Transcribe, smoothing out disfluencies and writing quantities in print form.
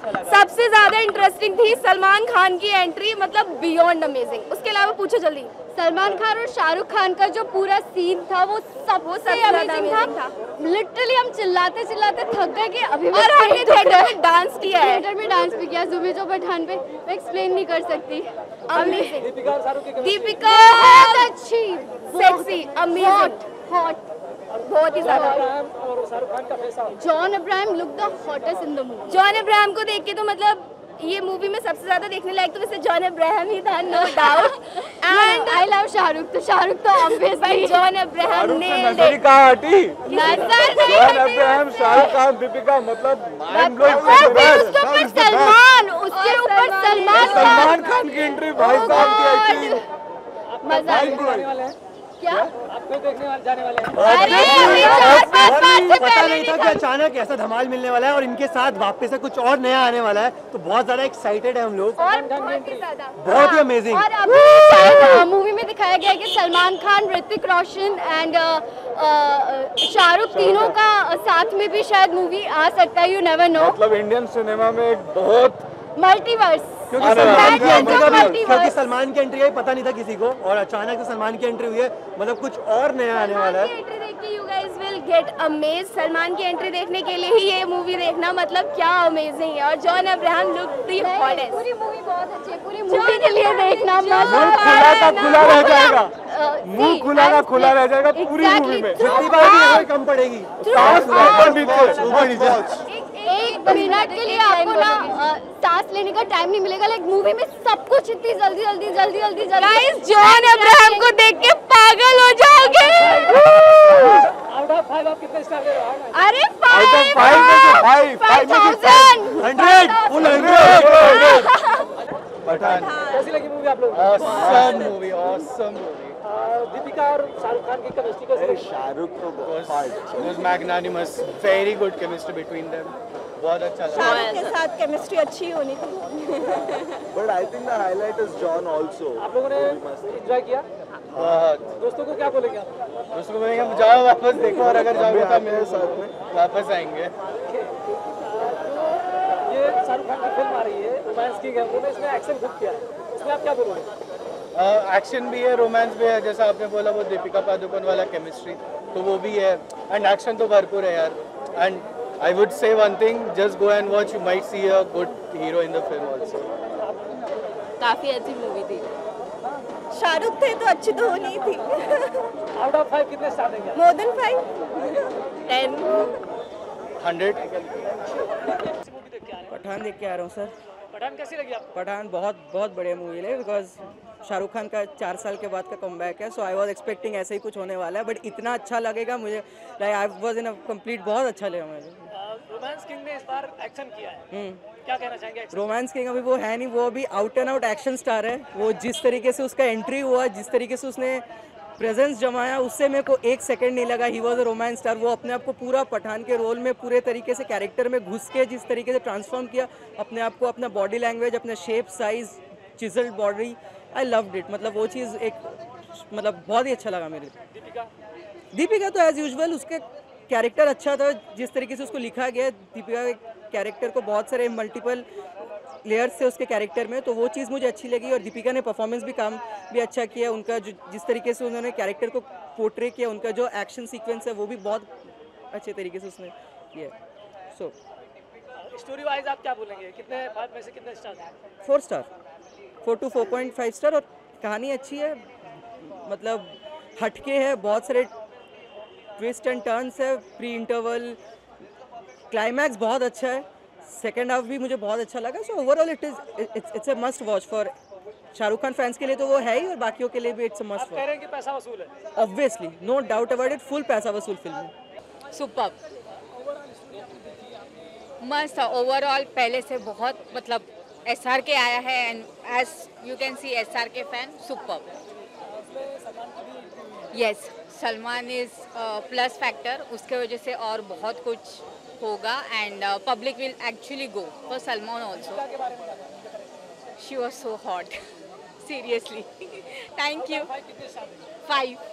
सबसे ज्यादा इंटरेस्टिंग थी सलमान खान की एंट्री, मतलब बियॉन्ड अमेजिंग। उसके अलावा पूछो जल्दी। सलमान खान और शाहरुख खान का जो पूरा सीन था वो सबसे अमेजिंग था। लिटरली हम चिल्लाते चिल्लाते थक गए कि अभी और हमने थिएटर में डांस किया है, थिएटर में डांस भी किया जुमे जो पठान पे, मैं एक्सप्लेन नहीं कर सकती। दीपिका बहुत अच्छी, सेक्सी, अमेजिंग, हॉट, बहुत ही ज्यादा। और शाहरुख खान का face off. John Abraham look the hottest in the movie. John Abraham को देख के तो मतलब ये मूवी में सबसे ज्यादा देखने लायक तो वैसे जॉन अब्राहम ही था, no doubt. And I love Shahrukh, तो शाहरुख तो ऑब्वियसली जॉन अब्राहम ने नजर कहाँ हटी? नजर नहीं जॉन हटी। अब्राहम, शाहरुख खान, दीपिका, मतलब माइंड ब्लोइंग। सलमान, उसके ऊपर सलमान खान की एंट्री भाई साहब की आई थी, मजा आ माइंड गया। ब्लोइंग। क्या आपको देखने वाले जाने वाले हैं। पता नहीं था कि अचानक ऐसा धमाल मिलने वाला है और इनके साथ वापस से कुछ और नया आने वाला है, तो बहुत ज्यादा एक्साइटेड है हम लोग। बहुत ही अमेजिंग। और अभी मूवी में दिखाया गया है कि सलमान खान, ऋतिक रोशन एंड शाहरुख तीनों का साथ में भी शायद मूवी आ सकता है, यू नेवर नो। मतलब इंडियन सिनेमा में एक बहुत मल्टीवर्स, क्योंकि सलमान की एंट्री आई पता नहीं था किसी को, और अचानक से सलमान की एंट्री हुई है, मतलब कुछ और नया आने वाला है। एंट्री देख के you guys will get amaze. Salman की एंट्री देखने के लिए ही ये मूवी देखना, मतलब क्या अमेजिंग है। और John Abraham look the hottest. पूरी मूवी बहुत अच्छी है, पूरी मूवी के लिए देखना मत। मुंह खुला का खुला रह जाएगा, मुंह खुला का खुला रह जाएगा पूरी मूवी में। जितनी बार भी कोई कम पड़ेगी। सांस ऊपर नीचे। एक मिनट के लिए आपको ना सांस लेने का टाइम नहीं मिलेगा। लाइक मूवी में सब कुछ इतनी जल्दी जल्दी जल्दी जल्दी गाइस जॉन अब्राहम को देख के पागल हो जाओगे। आउट ऑफ 5 आप कितने स्टार दे रहे हो? अरे आउट ऑफ 5 में से 5000 100 फुल 100। पठान कैसी लगी मूवी आप लोग? Awesome movie, awesome movie. Deepika और शाहरुख खान की केमिस्ट्री कैसी लगी? शाहरुख को was magnanimous, very good chemistry between them. बहुत अच्छा लगा। शाहरुख के साथ केमिस्ट्री अच्छी होनी थी। But I think the highlight is John also. आप लोगों ने एंजॉय किया? दोस्तों को क्या बोलेंगे आप? दोस्तों को बोलेंगे जाओ वापस देखो, और अगर जाओगे तो मेरे साथ में वापस आएंगे। ये शाहरुख खान की फिल्म आ रही है, रोमांस किंग है, उन्होंने इसमें एक्शन खूब किया है, इसमें आप क्या बोलोगे? एक्शन भी है, रोमांस भी है, जैसा आपने बोला वो दीपिका पादुकोण वाला केमिस्ट्री तो वो भी है, एंड एक्शन तो भरपूर है यार। And I would say one thing, just go and watch, you might see a good hero in the film also. काफी अच्छी मूवी थी। शाहरुख थे तो अच्छी तो होनी थी। आउट ऑफ 5 कितने स्टार देंगे? More than 5 10 100। मूवी देख के आ रहे हैं। पठान देख के आ रहा हूँ सर। पठान कैसी लगी आपको? पठान बहुत बढ़िया मूवी है, बिकॉज शाहरुख खान का 4 साल के बाद का कमबैक है, सो आई वाज एक्सपेक्टिंग ऐसे ही कुछ होने वाला है, बट इतना अच्छा लगेगा मुझे, like I was in a complete, बहुत अच्छा लगा मुझे। रोमांस किंग ने इस बार एक्शन किया है, क्या कहना चाहेंगे? रोमांस किंग अभी वो है नहीं, वो अभी out and out action star है। वो जिस तरीके से उसका एंट्री हुआ, जिस तरीके से उसने प्रेजेंस जमाया, उससे मेरे को एक सेकंड नहीं लगा he was a romance star. वो अपने आप को पूरा पठान के रोल में पूरे तरीके से कैरेक्टर में घुस के जिस तरीके से ट्रांसफॉर्म किया अपने आप को, अपना बॉडी लैंग्वेज, अपना shape size, chiselled body, I loved it. मतलब वो चीज़ एक, मतलब बहुत ही अच्छा लगा मेरे। दीपिका तो एज यूजुअल उसके कैरेक्टर अच्छा था, जिस तरीके से उसको लिखा गया दीपिका के कैरेक्टर को, बहुत सारे मल्टीपल लेयर्स से उसके कैरेक्टर में, तो वो चीज़ मुझे अच्छी लगी। और दीपिका ने परफॉर्मेंस भी काम भी अच्छा किया, उनका जो जिस तरीके से उन्होंने कैरेक्टर को पोर्ट्रे किया, उनका जो एक्शन सीक्वेंस है वो भी बहुत अच्छे तरीके से उसने किया। सो स्टोरी वाइज आप क्या बोलेंगे? कितने 5 में से कितने स्टार देंगे? 4 स्टार, 4 to 4.5 स्टार। और कहानी अच्छी है, मतलब हटके है, बहुत सारे ट्विस्ट एंड टर्न्स है, प्री इंटरवल, क्लाइमैक्स बहुत अच्छा है, सेकेंड हाफ भी मुझे बहुत अच्छा लगा। So overall it's a must watch for Shahrukh Khan fans के लिए तो वो है ही, और बाकियों के लिए भी इट्स अ मस्ट आप कह रहे हैं कि पैसा वसूल है? Obviously, no doubt about it, full पैसा वसूल फिल्म है। सुपर मस्त था ओवरऑल, पहले से बहुत, मतलब SR के आया है, and as you can see SR के fan super. Yes, Salman is plus factor, उसके वजह से और बहुत कुछ होगा, and public will actually go for Salman also. She was so hot, seriously. Thank you. 5